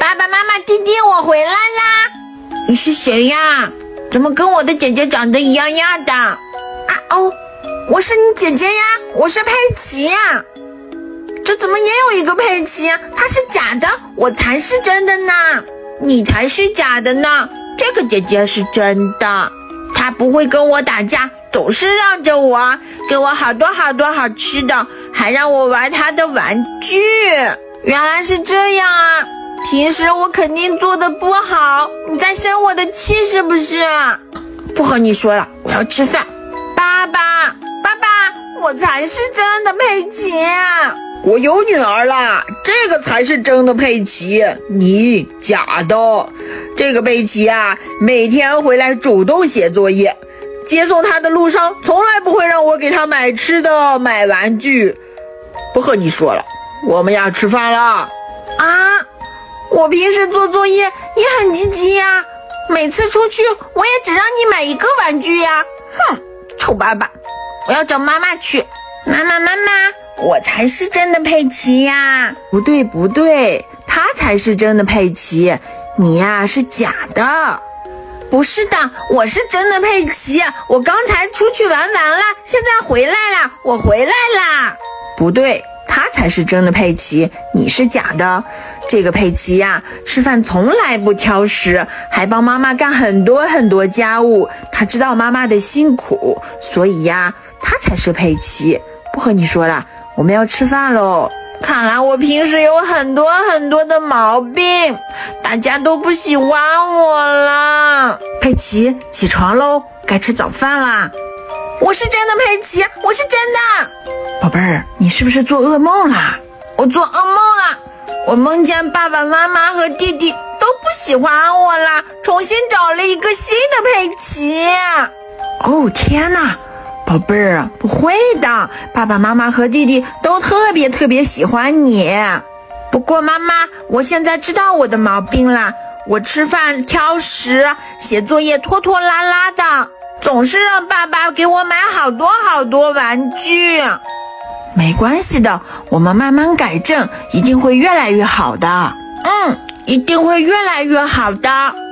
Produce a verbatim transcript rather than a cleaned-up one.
爸爸妈妈，弟弟，我回来啦！你是谁呀？怎么跟我的姐姐长得一样样的？啊哦，我是你姐姐呀，我是佩奇呀。这怎么也有一个佩奇？她是假的，我才是真的呢。你才是假的呢，这个姐姐是真的。她不会跟我打架，总是让着我，给我好多好多好吃的，还让我玩她的玩具。原来是这样啊，平时我肯定做的不好，你在生我的气是不是？不和你说了，我要吃饭。爸爸，爸爸，我才是真的佩奇。 我有女儿啦，这个才是真的佩奇，你假的。这个佩奇啊，每天回来主动写作业，接送他的路上从来不会让我给他买吃的买玩具。不和你说了，我们要吃饭了。 啊，我平时做作业也很积极呀，每次出去我也只让你买一个玩具呀。哼，臭爸爸，我要找妈妈去。妈妈妈妈，我才是真的佩奇呀。 不对不对，他才是真的佩奇，你呀是假的。 不是的，我是真的佩奇，我刚才出去玩完了，现在回来了，我回来啦。 不对，他才是真的佩奇，你是假的。这个佩奇呀，吃饭从来不挑食，还帮妈妈干很多很多家务，他知道妈妈的辛苦，所以呀，他才是佩奇。不和你说了，我们要吃饭喽。 看来我平时有很多很多的毛病，大家都不喜欢我了。 佩奇，起床喽，该吃早饭啦。 我是真的佩奇，我是真的。 宝贝儿，你是不是做噩梦啦？ 我做噩梦了，我梦见爸爸妈妈和弟弟都不喜欢我了，重新找了一个新的佩奇。 哦天哪，宝贝儿，不会的，爸爸妈妈和弟弟都特别特别喜欢你。 不过妈妈，我现在知道我的毛病了，我吃饭挑食，写作业拖拖拉拉的，总是让爸爸给我买好多好多玩具。 没关系的，我们慢慢改正，一定会越来越好的。 嗯，一定会越来越好的。